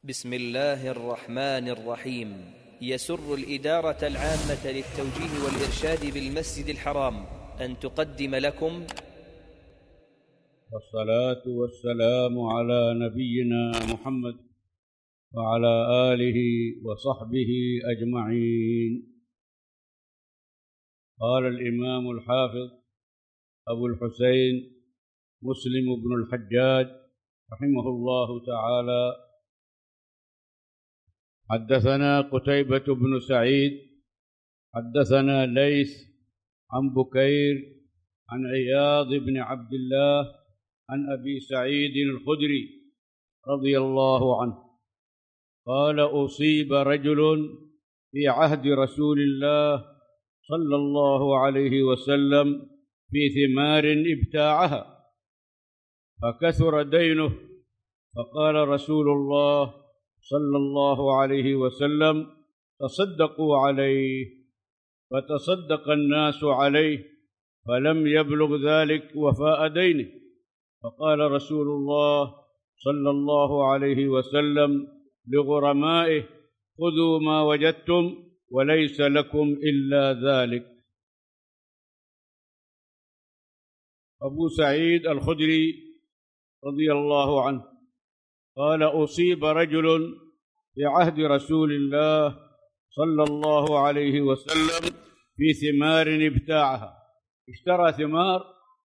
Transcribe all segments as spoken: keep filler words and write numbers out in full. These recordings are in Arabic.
بسم الله الرحمن الرحيم. يسر الإدارة العامة للتوجيه والإرشاد بالمسجد الحرام أن تقدم لكم والصلاة والسلام على نبينا محمد وعلى آله وصحبه أجمعين. قال الإمام الحافظ أبو الحسين مسلم بن الحجاج رحمه الله تعالى: حدثنا قتيبة بن سعيد حدثنا ليث عن بكير عن عياض بن عبد الله عن أبي سعيد الخدري رضي الله عنه قال: أصيب رجل في عهد رسول الله صلى الله عليه وسلم في ثمار ابتاعها فكثر دينه، فقال رسول الله صلى الله عليه وسلم: تصدقوا عليه. فتصدق الناس عليه فلم يبلغ ذلك وفاء دينه، فقال رسول الله صلى الله عليه وسلم لغرمائه: خذوا ما وجدتم وليس لكم إلا ذلك. أبو سعيد الخدري رضي الله عنه قال: أصيب رجل في عهد رسول الله صلى الله عليه وسلم في ثمار ابتاعها، اشترى ثمار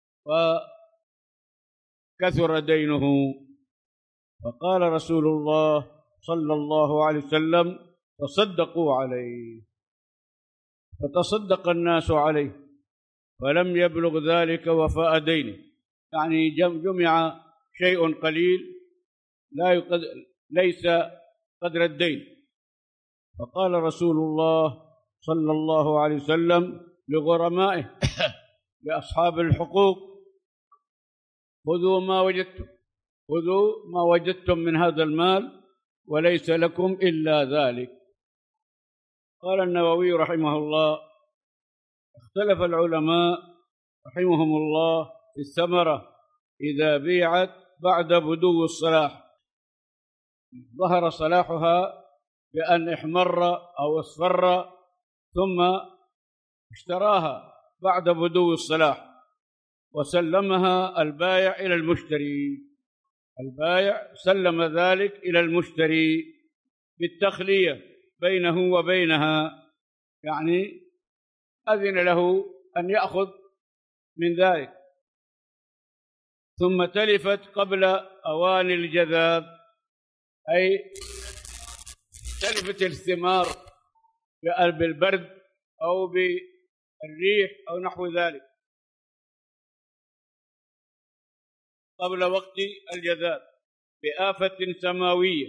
فكثر دينه، فقال رسول الله صلى الله عليه وسلم: تصدقوا عليه. فتصدق الناس عليه فلم يبلغ ذلك وفاء دينه، يعني جمع شيء قليل لا يقدر ليس قدر الدين، فقال رسول الله صلى الله عليه وسلم لغرمائه لأصحاب الحقوق: خذوا ما وجدتم خذوا ما وجدتم من هذا المال وليس لكم إلا ذلك. قال النووي رحمه الله: اختلف العلماء رحمهم الله في الثمرة إذا بيعت بعد بدو الصلاح، ظهر صلاحها بأن احمر أو اصفر ثم اشتراها بعد بدو الصلاح وسلمها البائع إلى المشتري، البائع سلم ذلك إلى المشتري بالتخلية بينه وبينها، يعني أذن له أن يأخذ من ذلك، ثم تلفت قبل أوان الجذاذ، أي تلفت الثمار بالبرد أو بالريح أو نحو ذلك قبل وقت الجذاذ بآفة سماوية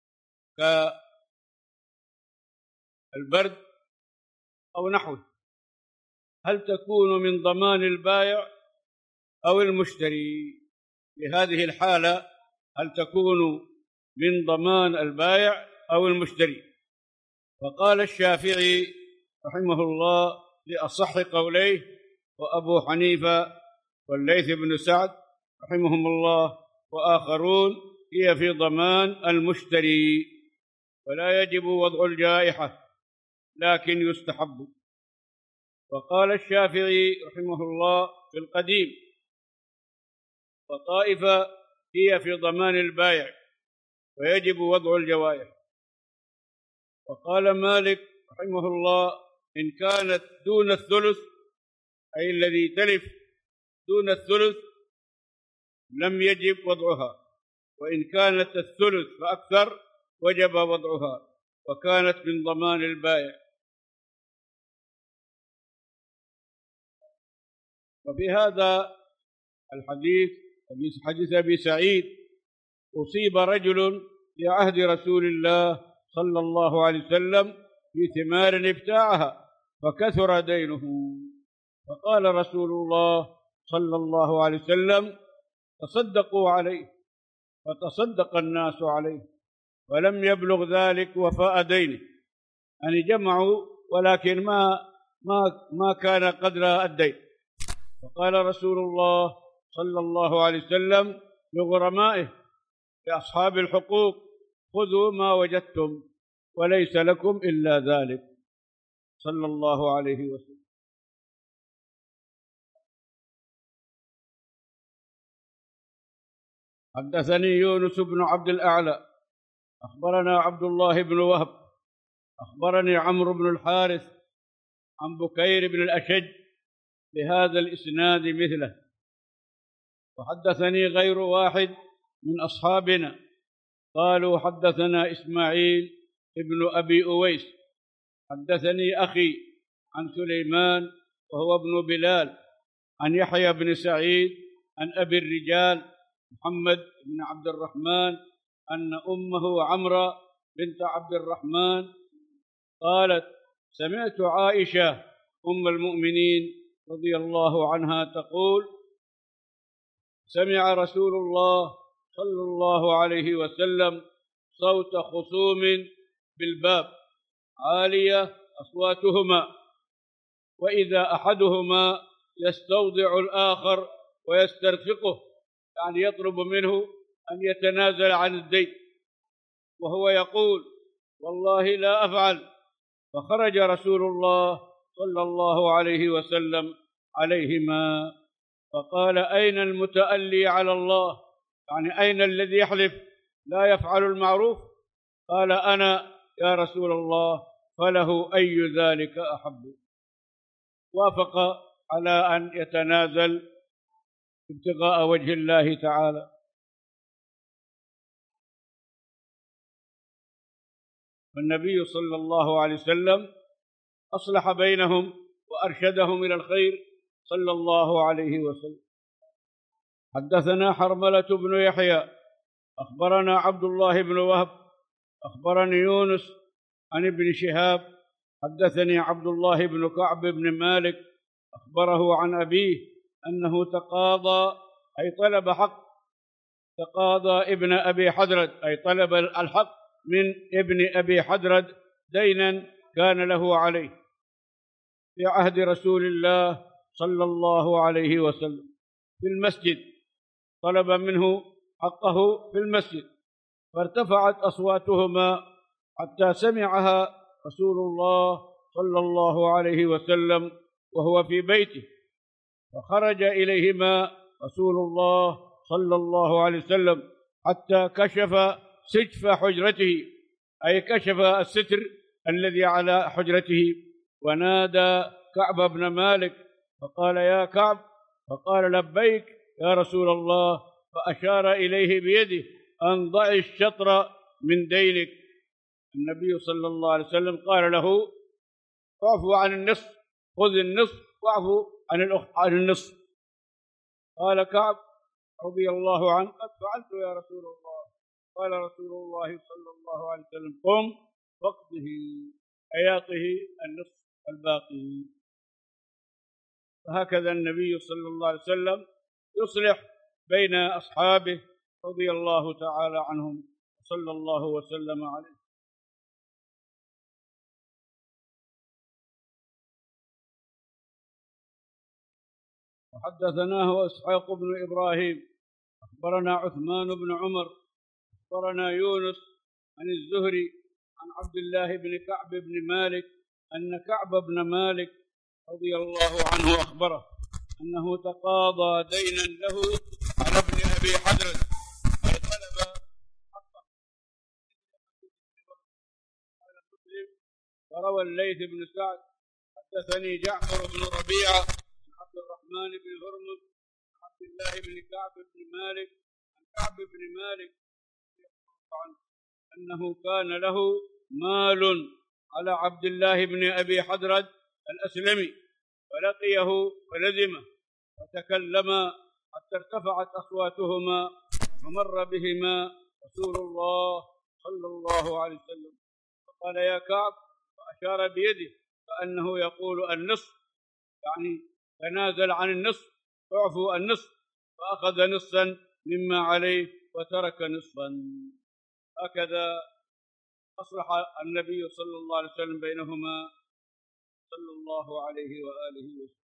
كالبرد أو نحوه، هل تكون من ضمان البائع أو المشتري؟ في هذه الحالة هل تكون من ضمان البائع أو المشتري؟ فقال الشافعي رحمه الله لأصح قوليه، وأبو حنيفة والليث بن سعد رحمهم الله وآخرون: هي في ضمان المشتري ولا يجب وضع الجائحة لكن يستحب. وقال الشافعي رحمه الله في القديم: وطائفة: هي في ضمان البائع ويجب وضع الجوائح. وقال مالك رحمه الله: إن كانت دون الثلث، أي الذي تلف دون الثلث، لم يجب وضعها، وإن كانت الثلث فأكثر وجب وضعها وكانت من ضمان البائع. وفي هذا الحديث حديث أبي سعيد: أصيب رجل في عهد رسول الله صلى الله عليه وسلم في ثمار ابتاعها فكثر دينه، فقال رسول الله صلى الله عليه وسلم: تصدقوا عليه. فتصدق الناس عليه ولم يبلغ ذلك وفاء دينه، يعني جمعوا ولكن ما ما ما كان قدر الدين. فقال رسول الله صلى الله عليه وسلم لغرمائه لأصحاب الحقوق: خذوا ما وجدتم وليس لكم إلا ذلك، صلى الله عليه وسلم. حدثني يونس بن عبد الأعلى أخبرنا عبد الله بن وهب أخبرني عمرو بن الحارث عن بكير بن الأشج بهذا الإسناد مثله. وحدثني غير واحد من أصحابنا قالوا حدثنا إسماعيل ابن أبي أويس حدثني أخي عن سليمان وهو ابن بلال عن يحيى بن سعيد عن أبي الرجال محمد بن عبد الرحمن أن أمه عمرة بنت عبد الرحمن قالت: سمعت عائشة أم المؤمنين رضي الله عنها تقول: سمع رسول الله صلى الله عليه وسلم صوت خصوم بالباب عالية أصواتهما، وإذا أحدهما يستوضع الآخر ويسترفقه، يعني يطلب منه أن يتنازل عن الدين، وهو يقول: والله لا أفعل. فخرج رسول الله صلى الله عليه وسلم عليهما فقال: أين المتألي على الله؟ يعني أين الذي يحلف لا يفعل المعروف؟ قال: أنا يا رسول الله. فله أي ذلك أحب. وافق على أن يتنازل ابتغاء وجه الله تعالى. والنبي صلى الله عليه وسلم أصلح بينهم وأرشدهم إلى الخير صلى الله عليه وسلم. حدثنا حرملة بن يحيى أخبرنا عبد الله بن وهب أخبرني يونس عن ابن شهاب حدثني عبد الله بن كعب بن مالك أخبره عن أبيه أنه تقاضى أي طلب حق تقاضى ابن أبي حدرد أي طلب الحق من ابن أبي حدرد دينا كان له عليه في عهد رسول الله صلى الله عليه وسلم في المسجد، طلب منه حقه في المسجد، فارتفعت أصواتهما حتى سمعها رسول الله صلى الله عليه وسلم وهو في بيته، فخرج إليهما رسول الله صلى الله عليه وسلم حتى كشف سجف حجرته أي كشف الستر الذي على حجرته، ونادى كعب بن مالك فقال: يا كعب. فقال: لبيك يا رسول الله. فأشار إليه بيده أن ضع الشطر من دينك. النبي صلى الله عليه وسلم قال له: اعفو عن النصف، خذ النصف واعفو عن عن النصف. قال كعب رضي الله عنه: قد فعلت يا رسول الله. قال رسول الله صلى الله عليه وسلم: قم فاقضه أياطه النصف الباقي. فهكذا النبي صلى الله عليه وسلم يصلح بين أصحابه رضي الله تعالى عنهم صلى الله وسلم عليه. وحدثناه إسحاق بن إبراهيم أخبرنا عثمان بن عمر أخبرنا يونس عن الزهري عن عبد الله بن كعب بن مالك أن كعب بن مالك رضي الله عنه أخبره أنه تقاضى دينا له على ابن أبي حدرد أي طلب حقه. قال مسلم: وروى الليث بن سعد حدثني جعفر بن ربيعة عن عبد الرحمن بن هرمز عن عبد الله بن كعب بن مالك عن كعب بن مالك أنه كان له مال على عبد الله بن أبي حدرد الأسلمي، فلقيه فلزمه وتكلما حتى ارتفعت أصواتهما، فمر بهما رسول الله صلى الله عليه وسلم فقال: يا كعب، وأشار بيده كأنه يقول النصف، يعني تنازل عن النصف، اعفو النصف، فأخذ نصفا مما عليه وترك نصفا. هكذا أصلح النبي صلى الله عليه وسلم بينهما صلى الله عليه وآله وسلم.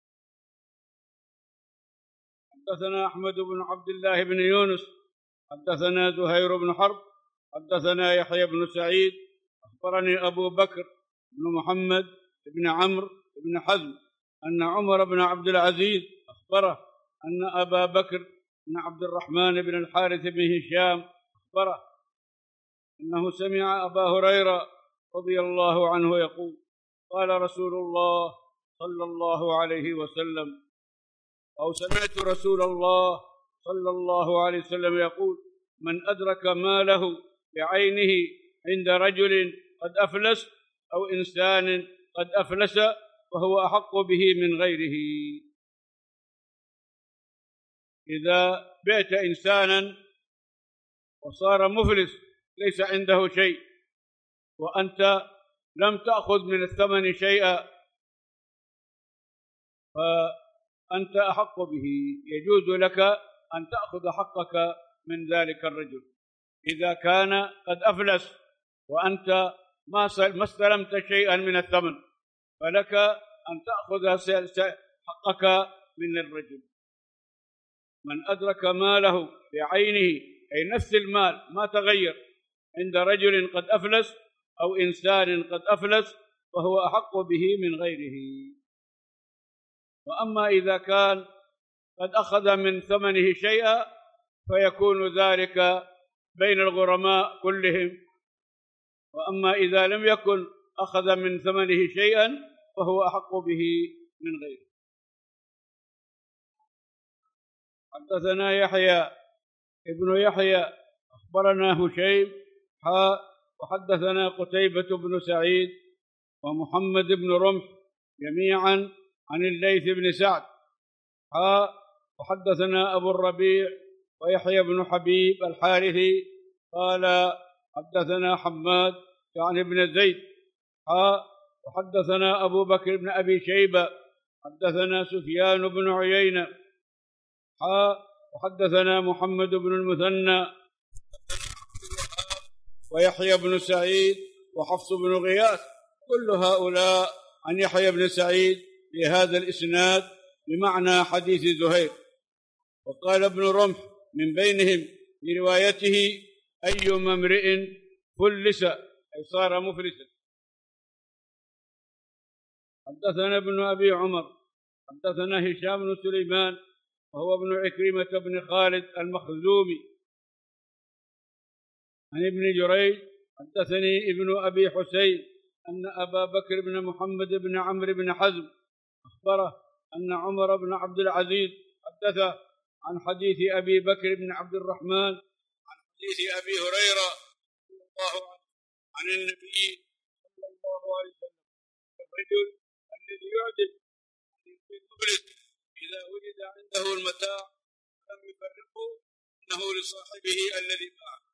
حدثنا أحمد بن عبد الله بن يونس حدثنا زهير بن حرب حدثنا يحيى بن سعيد أخبرني أبو بكر بن محمد بن عمرو بن حزم أن عمر بن عبد العزيز أخبره أن أبا بكر بن عبد الرحمن بن الحارث بن هشام أخبره أنه سمع أبا هريرة رضي الله عنه يقول قال رسول الله صلى الله عليه وسلم أو سمعت رسول الله صلى الله عليه وسلم يقول من أدرك ماله بعينه عند رجل قد أفلس أو إنسان قد أفلس فهو أحق به من غيره. إذا بعت إنسانا وصار مفلس ليس عنده شيء وأنت لم تأخذ من الثمن شيئا فأنت أحق به، يجوز لك أن تأخذ حقك من ذلك الرجل. إذا كان قد أفلس وأنت ما استلمت شيئا من الثمن فلك أن تأخذ حقك من الرجل. من أدرك ماله بعينه أي نفس المال ما تغير عند رجل قد أفلس أو إنسان قد أفلس فهو أحق به من غيره. وأما إذا كان قد أخذ من ثمنه شيئا فيكون ذلك بين الغرماء كلهم، وأما إذا لم يكن أخذ من ثمنه شيئا فهو أحق به من غيره. حدثنا يحيى ابن يحيى أخبرنا هشيم حاء وحدثنا قتيبة بن سعيد ومحمد بن رمح جميعا عن الليث بن سعد حاء وحدثنا أبو الربيع ويحيى بن حبيب الحارثي قال حدثنا حماد يعني بن زيد حاء وحدثنا أبو بكر بن أبي شيبة حدثنا سفيان بن عيينة حاء وحدثنا محمد بن المثنى ويحيى بن سعيد وحفص بن غياث كل هؤلاء عن يحيى بن سعيد بهذا الإسناد بمعنى حديث زهير. وقال ابن رمح من بينهم بروايته أيما امرئ فلس أي صار مفلسا. حدثنا ابن أبي عمر حدثنا هشام بن سليمان وهو ابن عكرمة بن خالد المخزومي عن ابن جريج حدثني ابن أبي حسين أن أبا بكر بن محمد بن عمرو بن حزم أخبره أن عمر بن عبد العزيز حدث عن حديث أبي بكر بن عبد الرحمن عن حديث أبي هريرة رضي الله عنه عن النبي صلى الله عليه وسلم الرجل الذي يعجب في المفلس إذا وجد عنده المتاع لم يفرقه إنه لصاحبه الذي باعه،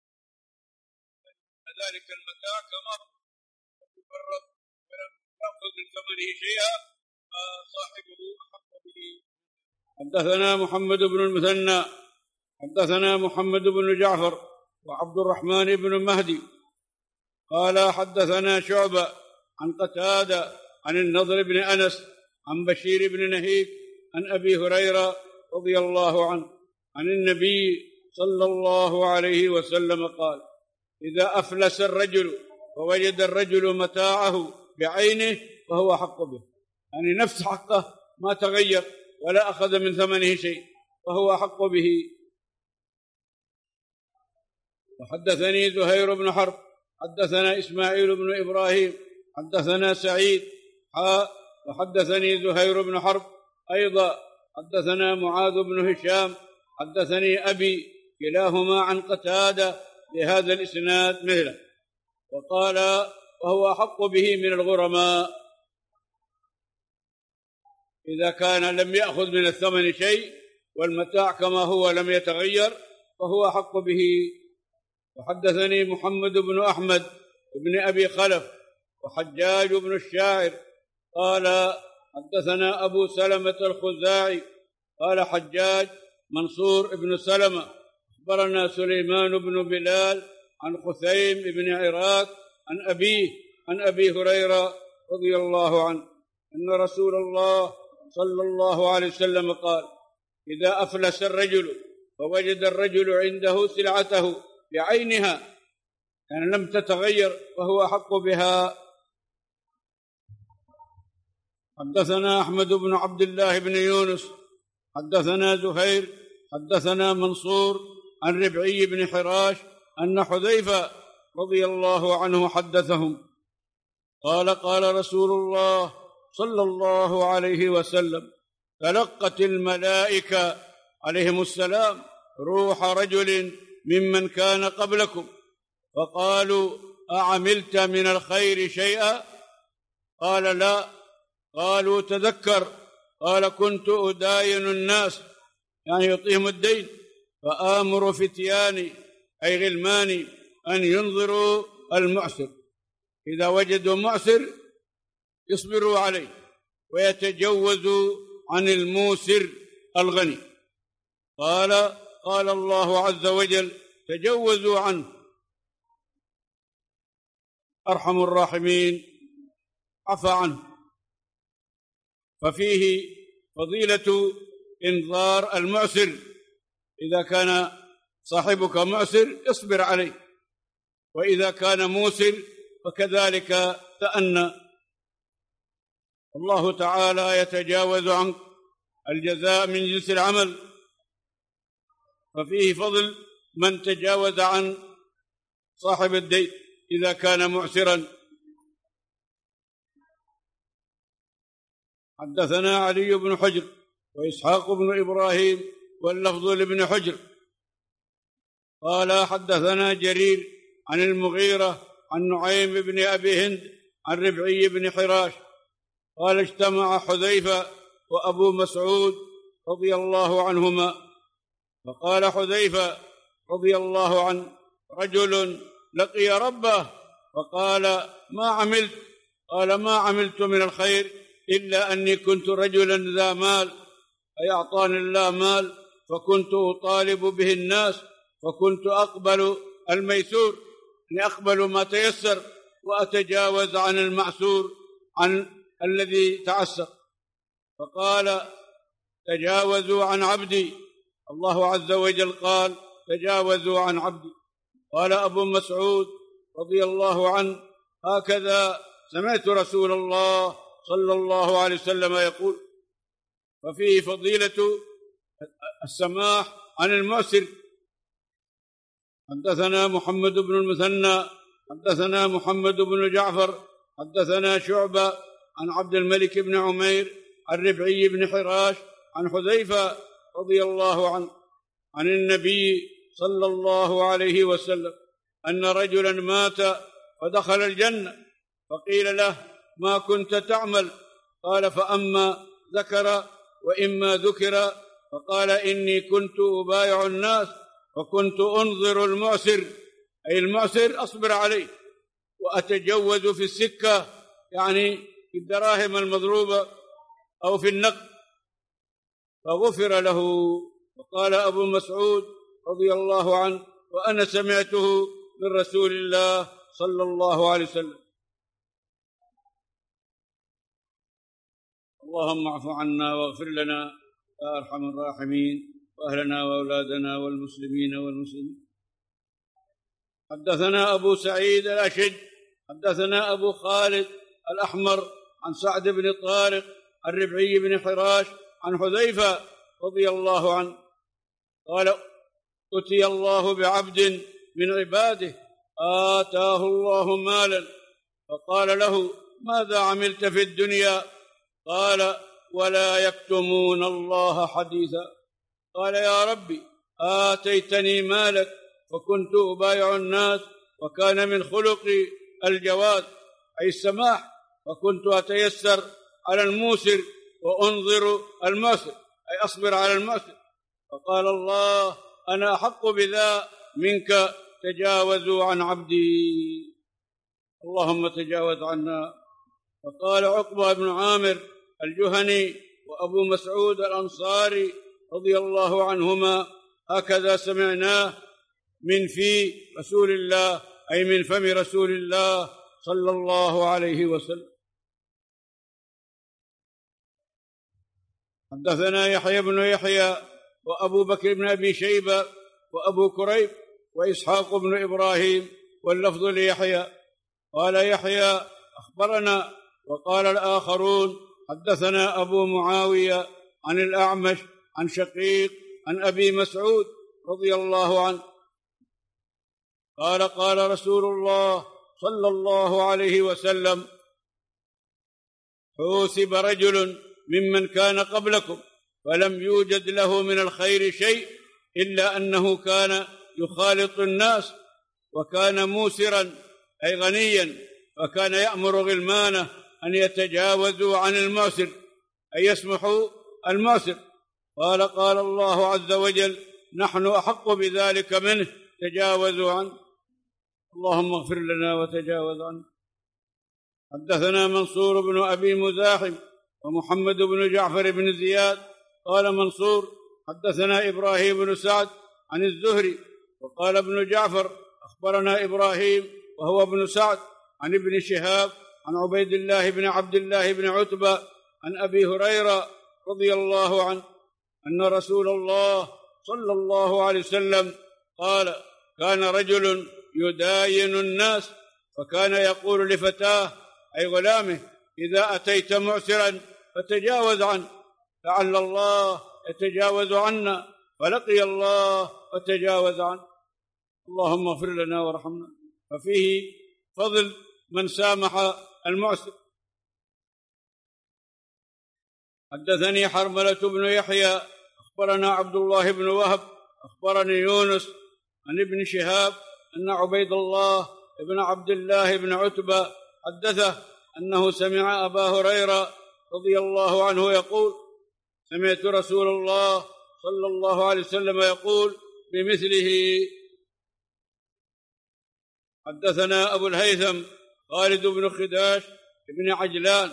ذلك المتاع كما يفرق ولم يأخذ من ثمنه شيئا فصاحبه أحق به. حدثنا محمد بن المثنى حدثنا محمد بن جعفر وعبد الرحمن بن مهدي قال حدثنا شعبة عن قتادة عن النضر بن أنس عن بشير بن نهيك عن أبي هريرة رضي الله عنه عن النبي صلى الله عليه وسلم قال إذا أفلس الرجل ووجد الرجل متاعه بعينه فهو حق به، يعني نفس حقه ما تغير ولا أخذ من ثمنه شيء فهو حق به. وحدثني زهير بن حرب حدثنا إسماعيل بن إبراهيم حدثنا سعيد حاء وحدثني زهير بن حرب أيضا حدثنا معاذ بن هشام حدثني أبي كلاهما عن قتادة بهذا الإسناد مثله وقال وهو أحق به من الغرماء إذا كان لم يأخذ من الثمن شيء والمتاع كما هو لم يتغير فهو أحق به. وحدثني محمد بن أحمد بن أبي خلف وحجاج بن الشاعر قال حدثنا أبو سلمة الخزاعي قال حجاج منصور بن سلمة أخبرنا سليمان بن بلال عن خثيم بن عراك عن أبيه عن أبي هريرة رضي الله عنه أن رسول الله صلى الله عليه وسلم قال إذا أفلس الرجل فوجد الرجل عنده سلعته بعينها يعني لم تتغير وهو أحق بها. حدثنا أحمد بن عبد الله بن يونس حدثنا زهير حدثنا منصور عن ربعي بن حراش أن حذيفة رضي الله عنه حدثهم قال قال رسول الله صلى الله عليه وسلم: تلقت الملائكة عليهم السلام روح رجل ممن كان قبلكم فقالوا: أعملت من الخير شيئا؟ قال: لا. قالوا: تذكر. قال: كنت أداين الناس، يعني يعطيهم الدين، فآمر فتياني أي غلماني أن ينظروا المعسر، إذا وجدوا معسر يصبروا عليه ويتجوزوا عن الموسر الغني. قال قال الله عز وجل: تجوزوا عنه. أرحم الراحمين عفى عنه. ففيه فضيلة إنظار المعسر، إذا كان صاحبك معسر اصبر عليه، وإذا كان موسر فكذلك تأنى. الله تعالى يتجاوز عنك، الجزاء من جنس العمل. ففيه فضل من تجاوز عن صاحب الدين إذا كان معسرا. حدثنا علي بن حجر وإسحاق بن إبراهيم واللفظ لابن حجر قال حدثنا جرير عن المغيرة عن نعيم بن أبي هند عن ربعي بن حراش قال: اجتمع حذيفة وأبو مسعود رضي الله عنهما، فقال حذيفة رضي الله عنه: رجل لقي ربه فقال: ما عملت؟ قال: ما عملت من الخير إلا أني كنت رجلا ذا مال، أي أعطاني الله مال فكنت أطالب به الناس، فكنت أقبل الميسور، أني أقبل ما تيسر وأتجاوز عن المعسور، عن الذي تعسر. فقال: تجاوزوا عن عبدي. الله عز وجل قال: تجاوزوا عن عبدي. قال أبو مسعود رضي الله عنه: هكذا سمعت رسول الله صلى الله عليه وسلم يقول. ففيه فضيلة السماح عن المعسر. حدثنا محمد بن المثنى حدثنا محمد بن جعفر حدثنا شعبة عن عبد الملك بن عمير عن ربعي بن حراش عن حذيفة رضي الله عنه عن النبي صلى الله عليه وسلم أن رجلا مات فدخل الجنة، فقيل له: ما كنت تعمل؟ قال: فأما ذكر وإما ذكر. فقال: إني كنت أبايع الناس وكنت أنظر المعسر، أي المعسر أصبر عليه، وأتجوز في السكة، يعني في الدراهم المضروبة أو في النقد، فغفر له. وقال أبو مسعود رضي الله عنه: وأنا سمعته من رسول الله صلى الله عليه وسلم. اللهم اعف عنا واغفر لنا يا أرحم الراحمين، وأهلنا وأولادنا والمسلمين والمسلمين. حدثنا أبو سعيد الأشج حدثنا أبو خالد الأحمر عن سعد بن طارق عن ربعي بن حراش عن حذيفة رضي الله عنه قال: أتي الله بعبد من عباده آتاه الله مالا، فقال له: ماذا عملت في الدنيا؟ قال: ولا يكتمون الله حديثا. قال: يا ربي، آتيتني مالك فكنت أبايع الناس، وكان من خلقي الجواد، أي السماح، فكنت أتيسر على الموسر وأنظر المعسر، أي أصبر على المعسر. فقال الله: أنا أحق بذا منك، تجاوزوا عن عبدي. اللهم تجاوز عنا. فقال عقبة بن عامر الجهني وأبو مسعود الأنصاري رضي الله عنهما: هكذا سمعناه من في رسول الله، أي من فم رسول الله صلى الله عليه وسلم. حدثنا يحيى بن يحيى وأبو بكر بن أبي شيبة وأبو كريب وإسحاق بن إبراهيم واللفظ ليحيى. قال يحيى أخبرنا، وقال الآخرون حدثنا أبو معاوية عن الأعمش عن شقيق عن أبي مسعود رضي الله عنه قال قال رسول الله صلى الله عليه وسلم: حوسب رجل ممن كان قبلكم فلم يوجد له من الخير شيء إلا أنه كان يخالط الناس، وكان موسرا أي غنيا، وكان يأمر غلمانه أن يتجاوزوا عن المعسر أي يسمحوا المعسر. قال قال الله عز وجل: نحن أحق بذلك منه، تجاوزوا عنه. اللهم اغفر لنا وتجاوز عنه. حدثنا منصور بن أبي مزاحم ومحمد بن جعفر بن زياد. قال منصور: حدثنا إبراهيم بن سعد عن الزهري. وقال ابن جعفر: أخبرنا إبراهيم وهو ابن سعد عن ابن شهاب عن عبيد الله بن عبد الله بن عتبة عن أبي هريرة رضي الله عنه أن رسول الله صلى الله عليه وسلم قال: كان رجل يداين الناس، فكان يقول لفتاه أي غلامه: إذا أتيت معسرا فتجاوز عنه، لعل الله يتجاوز عنا، فلقي الله فتجاوز عنه. اللهم اغفر لنا وارحمنا. ففيه فضل من سامح المعسر. حدثني حرملة بن يحيى أخبرنا عبد الله بن وهب أخبرني يونس عن ابن شهاب أن عبيد الله بن عبد الله بن عتبة حدثه أنه سمع أبا هريرة رضي الله عنه يقول: سمعت رسول الله صلى الله عليه وسلم يقول بمثله. حدثنا أبو الهيثم خالد بن خداش بن عجلان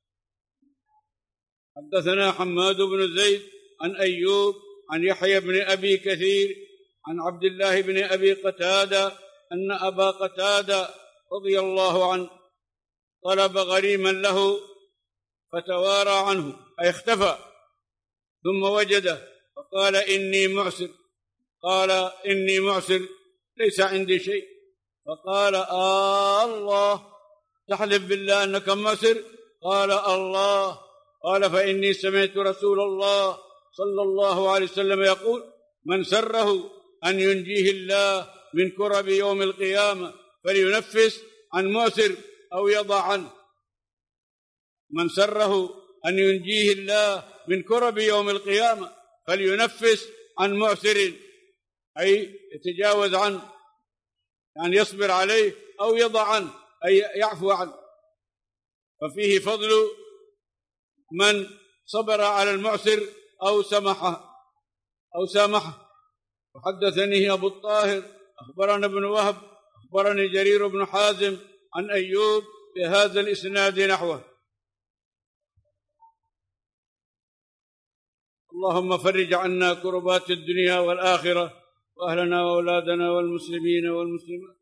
حدثنا حماد بن زيد عن أيوب عن يحيى بن أبي كثير عن عبد الله بن أبي قتادة أن أبا قتادة رضي الله عنه طلب غريما له فتوارى عنه أي اختفى، ثم وجده فقال: إني معسر. قال: إني معسر، ليس عندي شيء. فقال: آه الله، تحلف بالله أنك معسر؟ قال: الله. قال: فإني سمعت رسول الله صلى الله عليه وسلم يقول: من سره أن ينجيه الله من كرب يوم القيامة فلينفس عن معسر أو يضع عنه. من سره أن ينجيه الله من كرب يوم القيامة فلينفس عن معسر، أي يتجاوز عنه، يعني يصبر عليه، أو يضع عنه أي يعفو عنه. ففيه فضل من صبر على المعسر أو سمحه أو سامحه. وحدثني أبو الطاهر أخبرنا ابن وهب أخبرني جرير بن حازم عن أيوب بهذا الإسناد نحوه. اللهم فرج عنا كربات الدنيا والآخرة، وأهلنا وأولادنا والمسلمين والمسلمات.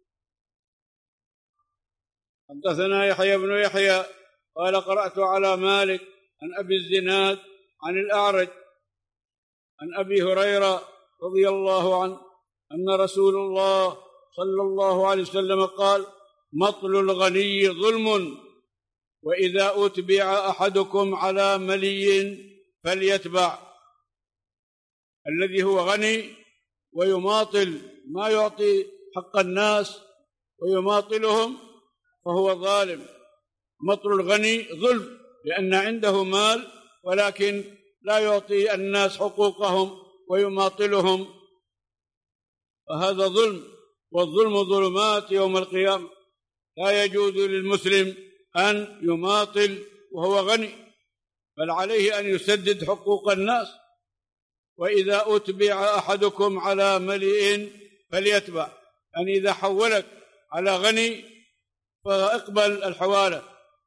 حدثنا يحيى بن يحيى قال: قرأت على مالك عن أبي الزناد عن الأعرج عن أبي هريرة رضي الله عنه أن رسول الله صلى الله عليه وسلم قال: مطل الغني ظلم، وإذا أتبع أحدكم على ملي فليتبع. الذي هو غني ويماطل ما يعطي حق الناس ويماطلهم فهو ظالم. مطل الغني ظلم، لأن عنده مال ولكن لا يعطي الناس حقوقهم ويماطلهم، فهذا ظلم، والظلم ظلمات يوم القيامة. لا يجوز للمسلم أن يماطل وهو غني، بل عليه أن يسدد حقوق الناس. وإذا أتبع أحدكم على ملئ فليتبع، يعني إذا حولك على غني فاقبل الحوالة.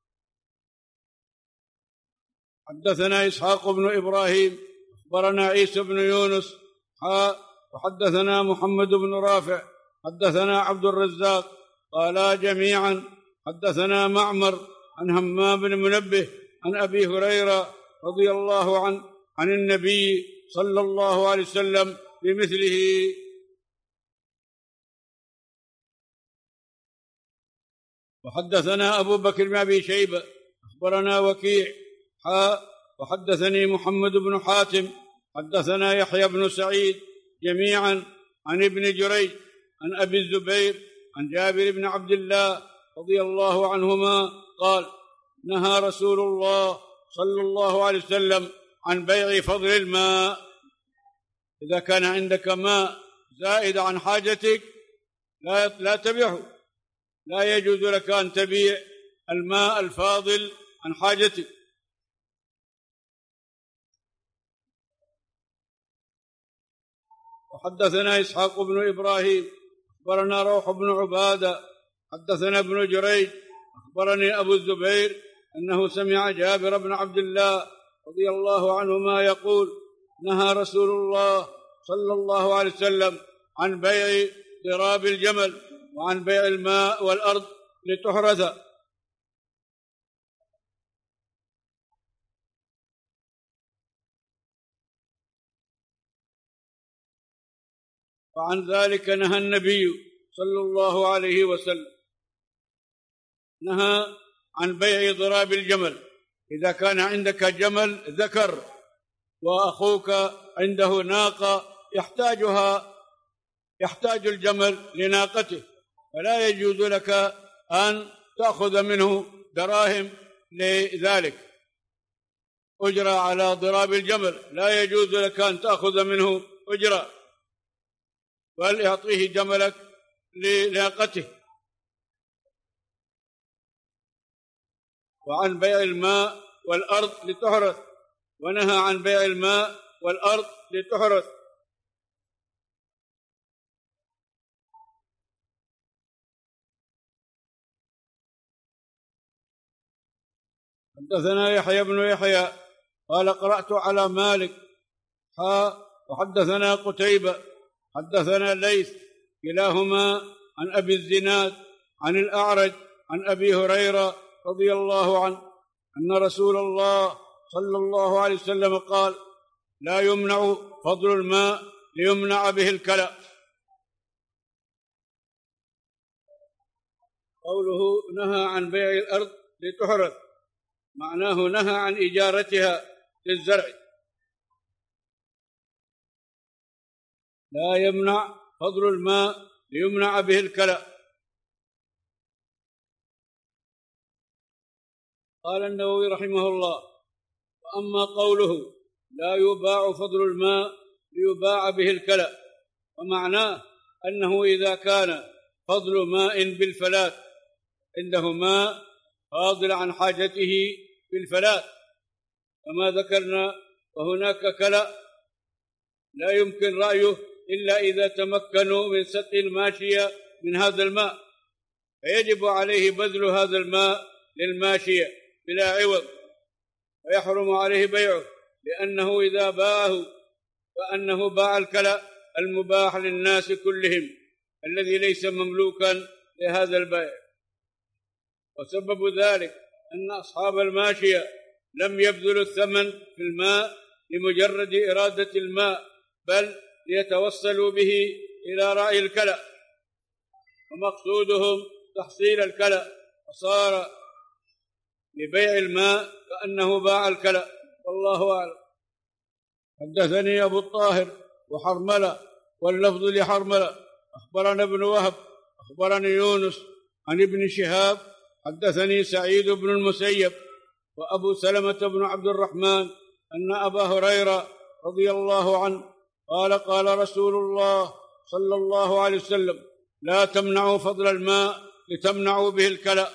حدثنا إسحاق بن إبراهيم أخبرنا عيسى بن يونس وحدثنا محمد بن رافع حدثنا عبد الرزاق قالا جميعا حدثنا معمر عن همام بن منبه عن أبي هريرة رضي الله عنه عن النبي صلى الله عليه وسلم بمثله. وحدثنا أبو بكر بن أبي شيبة أخبرنا وكيع حاء وحدثني محمد بن حاتم حدثنا يحيى بن سعيد جميعا عن ابن جريج عن أبي الزبير عن جابر بن عبد الله رضي الله عنهما قال نهى رسول الله صلى الله عليه وسلم عن بيع فضل الماء. إذا كان عندك ماء زائد عن حاجتك لا لا تبيعه، لا يجوز لك أن تبيع الماء الفاضل عن حاجتك. وحدثنا إسحاق بن إبراهيم أخبرنا روح بن عبادة حدثنا ابن جريج أخبرني أبو الزبير أنه سمع جابر بن عبد الله رضي الله عنهما يقول نهى رسول الله صلى الله عليه وسلم عن بيع ضراب الجمل وعن بيع الماء والأرض لتحرث. وعن ذلك نهى النبي صلى الله عليه وسلم، نهى عن بيع ضراب الجمل. إذا كان عندك جمل ذكر وأخوك عنده ناقة يحتاجها يحتاج الجمل لناقته، فلا يجوز لك أن تأخذ منه دراهم لذلك، أجرة على ضراب الجمل، لا يجوز لك أن تأخذ منه أجرة، بل يعطيه جملك لناقته. وعن بيع الماء والأرض لتحرث، ونهى عن بيع الماء والأرض لتحرث. حدثنا يحيى بن يحيى قال قرأت على مالك حاء وحدثنا قتيبة حدثنا ليث كلاهما عن أبي الزناد عن الأعرج عن أبي هريرة رضي الله عنه أن رسول الله صلى الله عليه وسلم قال لا يمنع فضل الماء ليمنع به الكلى. قوله نهى عن بيع الأرض لتحرث معناه نهى عن إجارتها للزرع، لا يمنع فضل الماء ليمنع به الكلى. قال النووي رحمه الله وأما قوله لا يباع فضل الماء ليباع به الكلى، ومعناه أنه إذا كان فضل ماء بالفلاة عنده ماء فاضل عن حاجته بالفلاة كما ذكرنا، وهناك كلى لا يمكن رأيه إلا إذا تمكنوا من سقي الماشية من هذا الماء، فيجب عليه بذل هذا الماء للماشية بلا عوض، ويحرم عليه بيعه، لأنه إذا باعه فأنه باع الكلى المباح للناس كلهم الذي ليس مملوكا لهذا البائع. وسبب ذلك أن أصحاب الماشية لم يبذلوا الثمن في الماء لمجرد إرادة الماء، بل ليتوصلوا به إلى رأي الكلى، ومقصودهم تحصيل الكلى، فصار لبيع الماء كأنه باع الكلى، والله أعلم. حدثني أبو الطاهر وحرملة واللفظ لحرملة أخبرنا ابن وهب أخبرني يونس عن ابن شهاب حدثني سعيد بن المسيب وأبو سلمة بن عبد الرحمن أن أبا هريرة رضي الله عنه قال قال رسول الله صلى الله عليه وسلم لا تمنعوا فضل الماء لتمنعوا به الكلى.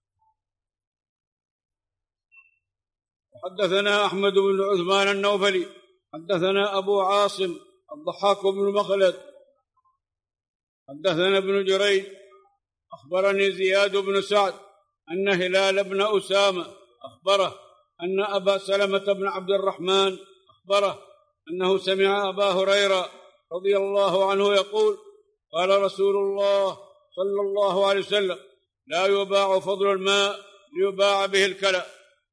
حدثنا أحمد بن عثمان النوفلي حدثنا أبو عاصم الضحاك بن مخلد حدثنا ابن جريج أخبرني زياد بن سعد أن هلال بن أسامة أخبره أن أبا سلمة بن عبد الرحمن أخبره أنه سمع أبا هريرة رضي الله عنه يقول قال رسول الله صلى الله عليه وسلم لا يباع فضل الماء ليباع به الكلى.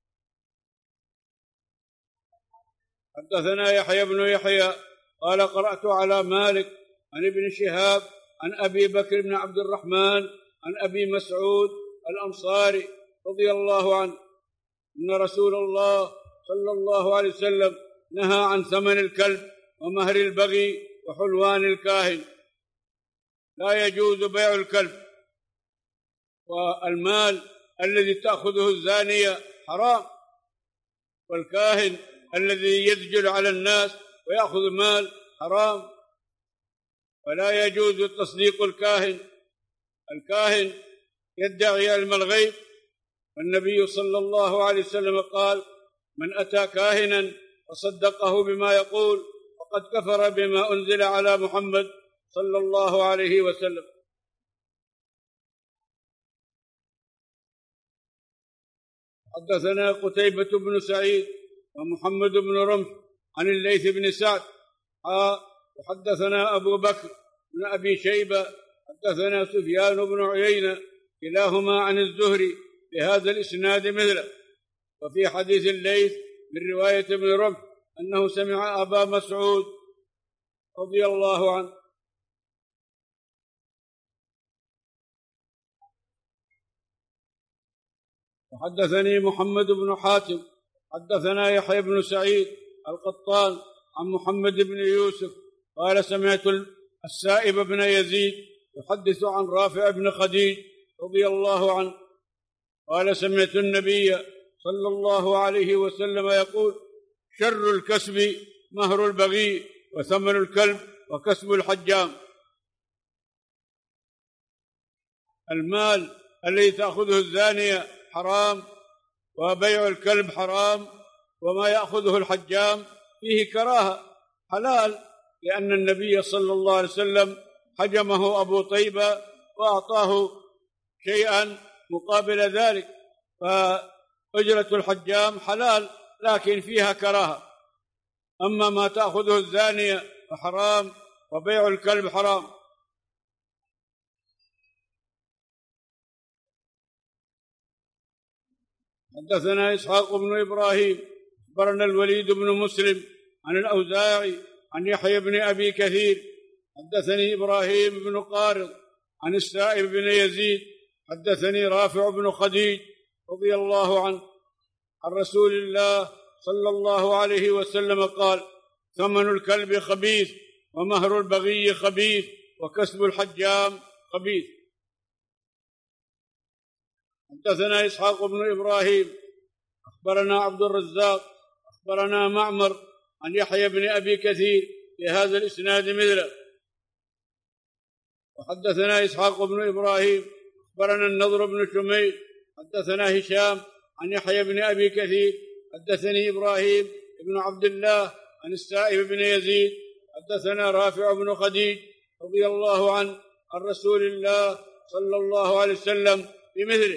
حدثنا يحيى بن يحيى قال قرأت على مالك عن ابن شهاب عن أبي بكر بن عبد الرحمن عن أبي مسعود الأنصاري رضي الله عنه أن رسول الله صلى الله عليه وسلم نهى عن ثمن الكلب ومهر البغي وحلوان الكاهن. لا يجوز بيع الكلب، والمال الذي تأخذه الزانية حرام، والكاهن الذي يدجل على الناس ويأخذ مال حرام، ولا يجوز تصديق الكاهن. الكاهن يدعي علم الغيب، والنبي صلى الله عليه وسلم قال: من أتى كاهنا وصدقه بما يقول فقد كفر بما أنزل على محمد صلى الله عليه وسلم. حدثنا قتيبة بن سعيد ومحمد بن رمح عن الليث بن سعد وحدثنا أبو بكر بن أبي شيبة حدثنا سفيان بن عيينة كلاهما عن الزهري بهذا الإسناد مثله. وفي حديث الليث من رواية ابن رمح أنه سمع أبا مسعود رضي الله عنه. وحدثني محمد بن حاتم حدثنا يحيى بن سعيد القطان عن محمد بن يوسف قال: سمعت السائب بن يزيد يحدث عن رافع بن خديج رضي الله عنه قال: سمعت النبي صلى الله عليه وسلم يقول: شر الكسب مهر البغي وثمن الكلب وكسب الحجام. المال الذي تأخذه الزانية حرام، وبيع الكلب حرام، وما يأخذه الحجام فيه كراهة. حلال، لأن النبي صلى الله عليه وسلم حجمه أبو طيبة وأعطاه شيئا مقابل ذلك، فأجرة الحجام حلال لكن فيها كراهة. أما ما تأخذه الزانية فحرام، وبيع الكلب حرام. حدثنا إسحاق بن إبراهيم أخبرنا الوليد بن مسلم عن الأوزاعي عن يحيى بن أبي كثير حدثني إبراهيم بن قارض عن السائب بن يزيد حدثني رافع بن خديج رضي الله عنه عن رسول الله صلى الله عليه وسلم قال: ثمن الكلب خبيث، ومهر البغي خبيث، وكسب الحجام خبيث. حدثنا إسحاق بن إبراهيم أخبرنا عبد الرزاق أخبرنا معمر عن يحيى بن أبي كثير بهذا الإسناد مثله. وحدثنا إسحاق بن إبراهيم أخبرنا النضر بن شميل حدثنا هشام عن يحيى بن أبي كثير حدثني إبراهيم بن عبد الله عن السائب بن يزيد حدثنا رافع بن خديج رضي الله عنه عن رسول الله صلى الله عليه وسلم بمثله.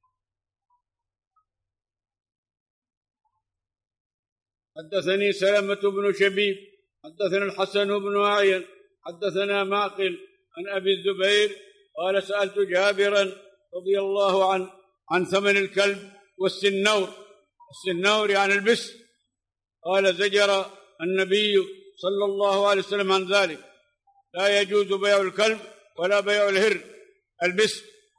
حدثني سلمة بن شبيب حدثنا الحسن بن أعين حدثنا معقل عن أبي الزبير قال: سألت جابرا رضي الله عنه عن ثمن الكلب والسنور. السنور يعني البس. قال: زجر النبي صلى الله عليه وسلم عن ذلك. لا يجوز بيع الكلب ولا بيع الهر البس.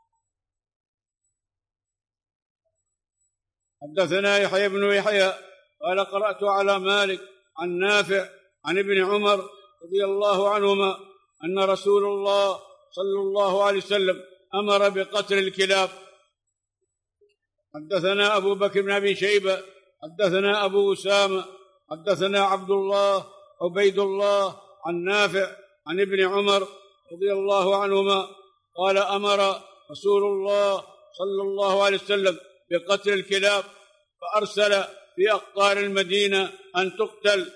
حدثنا يحيى بن يحيى قال: قرأت على مالك عن نافع عن ابن عمر رضي الله عنهما أن رسول الله صلى الله عليه وسلم أمر بقتل الكلاب. حدثنا أبو بكر بن أبي شيبة حدثنا أبو أسامة حدثنا عبد الله عبيد الله عن نافع عن ابن عمر رضي الله عنهما قال: أمر رسول الله صلى الله عليه وسلم بقتل الكلاب، فأرسل في أقطار المدينة أن تقتل.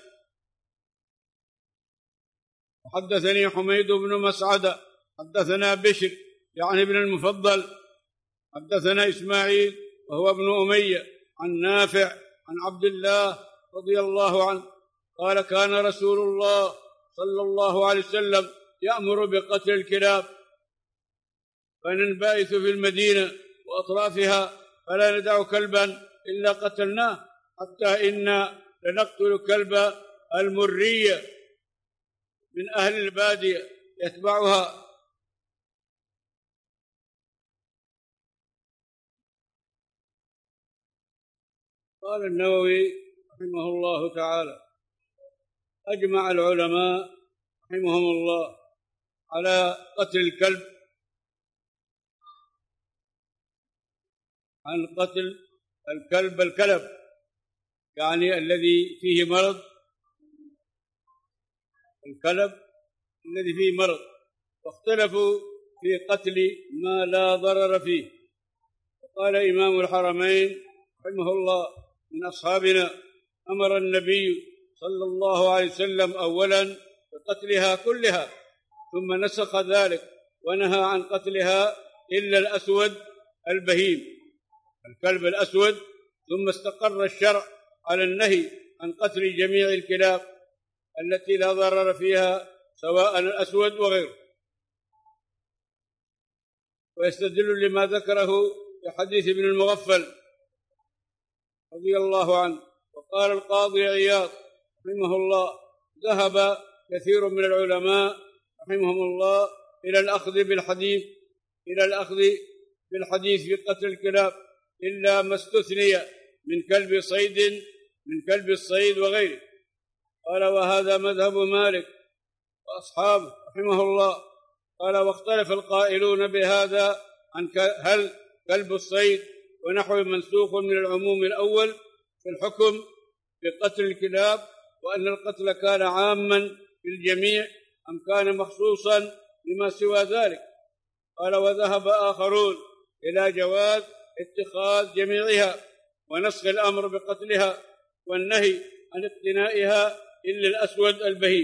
حدثني حميد بن مسعدة حدثنا بشر يعني ابن المفضل حدثنا إسماعيل وهو ابن أمية عن نافع عن عبد الله رضي الله عنه قال: كان رسول الله صلى الله عليه وسلم يأمر بقتل الكلاب، فننبعث في المدينة وأطرافها فلا ندع كلبا إلا قتلناه، حتى إنا لنقتل كلب المرية من أهل البادية يتبعها قال النووي رحمه الله تعالى: أجمع العلماء رحمهم الله على قتل الكلب عن قتل الكلب الكلب يعني الذي فيه مرض، الكلب الذي فيه مرض، واختلفوا في قتل ما لا ضرر فيه. قال إمام الحرمين رحمه الله من أصحابنا: أمر النبي صلى الله عليه وسلم أولا بقتلها كلها، ثم نسخ ذلك ونهى عن قتلها إلا الأسود البهيم، الكلب الأسود، ثم استقر الشرع على النهي عن قتل جميع الكلاب التي لا ضرر فيها سواء الأسود وغيره. ويستدل لما ذكره بحديث ابن المغفل رضي الله عنه. وقال القاضي عياض رحمه الله: ذهب كثير من العلماء رحمهم الله إلى الأخذ بالحديث إلى الأخذ بالحديث في قتل الكلاب إلا ما استثني من كلب صيد من كلب الصيد وغيره. قال: وهذا مذهب مالك وأصحابه رحمه الله. قال: واختلف القائلون بهذا عن هل كلب الصيد ونحو منسوخ من العموم الأول في الحكم بقتل الكلاب، وأن القتل كان عاما في الجميع أم كان مخصوصا بما سوى ذلك. قال: وذهب آخرون إلى جواز اتخاذ جميعها ونسخ الأمر بقتلها والنهي عن اقتنائها إلا الأسود البهيم.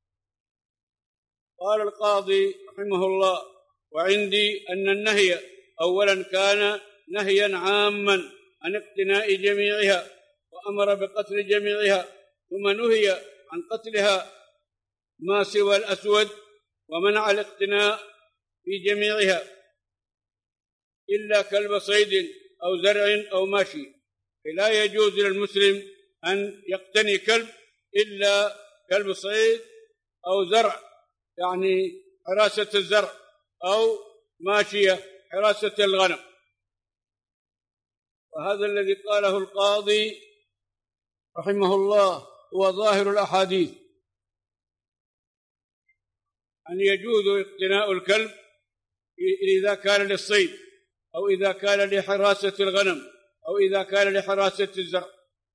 قال القاضي رحمه الله: وعندي أن النهي أولا كان نهيا عاما عن اقتناء جميعها وأمر بقتل جميعها، ثم نهي عن قتلها ما سوى الأسود ومنع الاقتناء في جميعها إلا كلب صيد أو زرع أو ماشي. فلا يجوز للمسلم أن يقتني كلب إلا كلب صيد أو زرع يعني حراسة الزرع، أو ماشية حراسة الغنم. وهذا الذي قاله القاضي رحمه الله هو ظاهر الأحاديث، أن يجوز اقتناء الكلب إذا كان للصيد، أو إذا كان لحراسة الغنم، أو إذا كان لحراسة الزرع.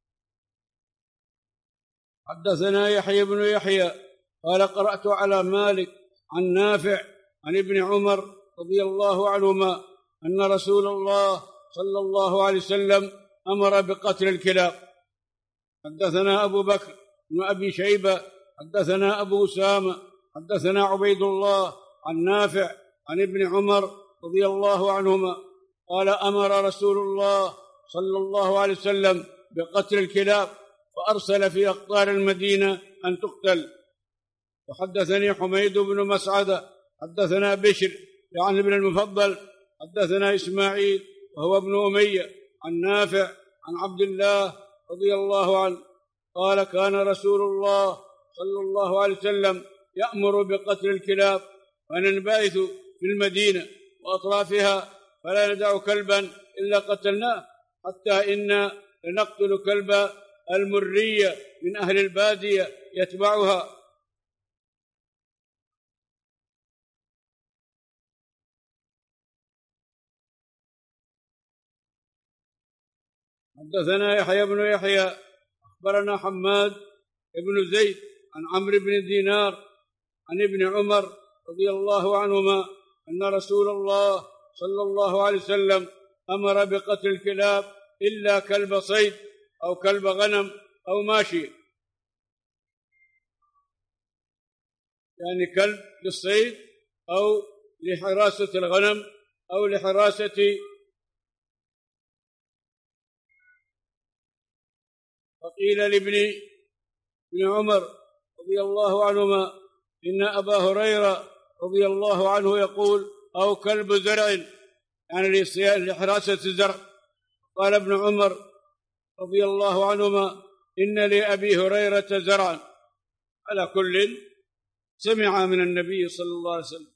حدثنا يحيى بن يحيى قال: قرأت على مالك عن نافع عن ابن عمر رضي الله عنهما أن رسول الله صلى الله عليه وسلم أمر بقتل الكلاب. حدثنا أبو بكر بن أبي شيبة حدثنا أبو أسامة حدثنا عبيد الله عن نافع عن ابن عمر رضي الله عنهما قال: أمر رسول الله صلى الله عليه وسلم بقتل الكلاب، فأرسل في أقطار المدينة أن تقتل. وحدثني حميد بن مسعدة حدثنا بشر يعني ابن المفضل حدثنا إسماعيل وهو ابن أمية عن نافع عن عبد الله رضي الله عنه قال: كان رسول الله صلى الله عليه وسلم يأمر بقتل الكلاب، وننبعث في المدينة وأطرافها فلا ندع كلبا إلا قتلناه، حتى إنا لنقتل كلب المرية من أهل البادية يتبعها. حدثنا يحيى بن يحيى أخبرنا حماد بن زيد عن عمرو بن دينار عن ابن عمر رضي الله عنهما أن رسول الله صلى الله عليه وسلم أمر بقتل الكلاب إلا كلب صيد أو كلب غنم أو ماشي، يعني كلب للصيد أو لحراسة الغنم أو لحراسة. فقيل لابن ابن عمر رضي الله عنهما إن أبا هريرة رضي الله عنه يقول: أو كلب زرع يعني لحراسة الزرع. قال ابن عمر رضي الله عنهما: إن لأبي هريرة زرعا. على كل سمع من النبي صلى الله عليه وسلم.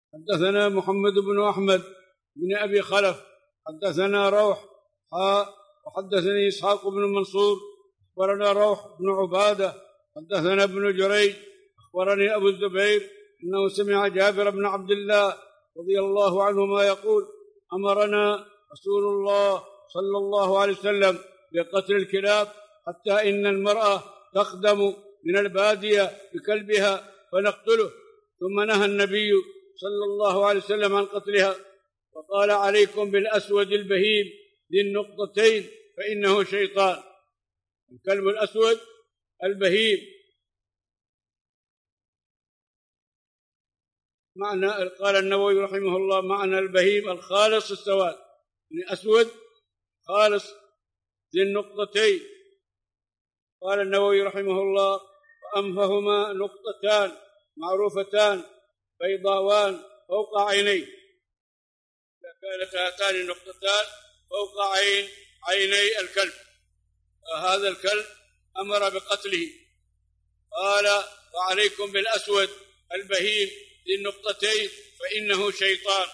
حدثنا محمد بن أحمد بن أبي خلف حدثنا روح حاء وحدثني إسحاق بن منصور أخبرنا روح بن عبادة حدثنا ابن جريج أخبرني أبو الزبير إنه سمع جابر بن عبد الله رضي الله عنهما يقول أمرنا رسول الله صلى الله عليه وسلم بقتل الكلاب حتى إن المرأة تخدم من البادية بكلبها فنقتله، ثم نهى النبي صلى الله عليه وسلم عن قتلها وقال عليكم بالأسود البهيم ذي النقطتين فإنه شيطان. الكلب الأسود البهيم معنى، قال النووي رحمه الله معنى البهيم الخالص السواد، يعني أسود خالص ذي النقطتين. قال النووي رحمه الله وأنفهما نقطتان معروفتان بيضاوان فوق عينيه، إذا كانت هاتان النقطتان فوق عين عيني الكلب فهذا الكلب أمر بقتله. قال وعليكم بالأسود البهيم ذي النقطتين فإنه شيطان.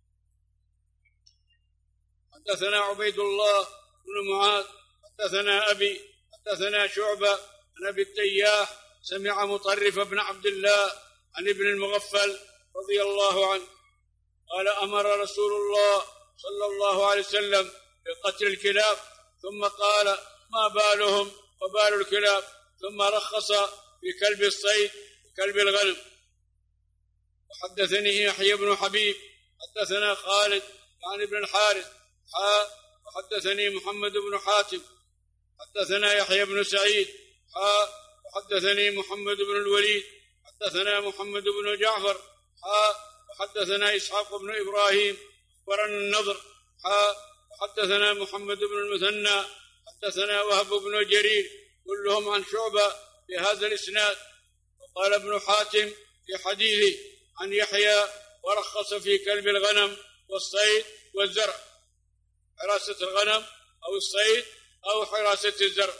حدثنا عبيد الله بن معاذ حدثنا أبي حدثنا شعبة عن أبي التياح سمع مطرف بن عبد الله عن ابن المغفل رضي الله عنه قال أمر رسول الله صلى الله عليه وسلم بقتل الكلاب ثم قال ما بالهم وبال الكلاب، ثم رخص في كلب الصيد وكلب الغنم. وحدثني يحيى بن حبيب حدثنا خالد عن ابن الحارث حاء وحدثني محمد بن حاتم حدثنا يحيى بن سعيد حاء وحدثني محمد بن الوليد حدثنا محمد بن جعفر حاء وحدثنا إسحاق بن إبراهيم أخبرنا النضر حاء وحدثنا محمد بن المثنى حدثنا وهب بن جرير كلهم عن شعبة بهذا الإسناد. وقال ابن حاتم في حديثه عن يحيى ورخص في كلب الغنم والصيد والزرع، حراسة الغنم أو الصيد أو حراسة الزرع.